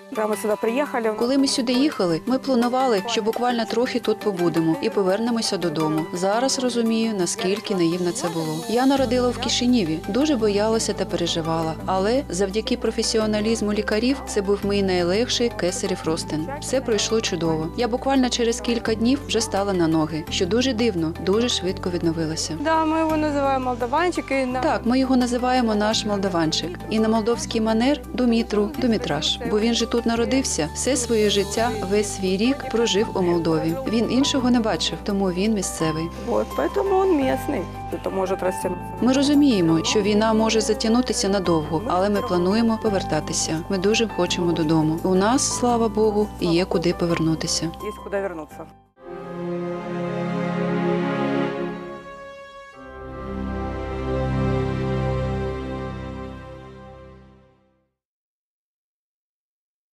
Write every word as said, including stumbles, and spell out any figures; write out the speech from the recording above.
Когда мы сюда приехали, Коли ми сюди їхали, ми планували, що буквально трохи тут побудемо і повернемося додому. Зараз розумію, наскільки наївно це було. Я народила в Кишинєві, дуже боялася та переживала, але завдяки професіоналізму лікарів це був мій найлегший кесарів розтин. Все пройшло чудово. Я буквально через кілька днів вже стала на ноги, що дуже дивно, дуже швидко відновилася. да, мы его называем молдаванчик. И на... Так, ми його називаємо наш молдаванчик. І на молдовський манер – Думітру, Думітраш. Бо він же тут народився, все своє життя, весь свій рік прожив у Молдові. Він іншого не бачив, тому він місцевий. Вот, поэтому он местный. Это может растянуться. Ми розуміємо, що війна може затягнутися надовго, але ми плануємо повертатися. Ми дуже хочемо додому. У нас, слава Богу, є куди повернутися. Есть куда вернуться.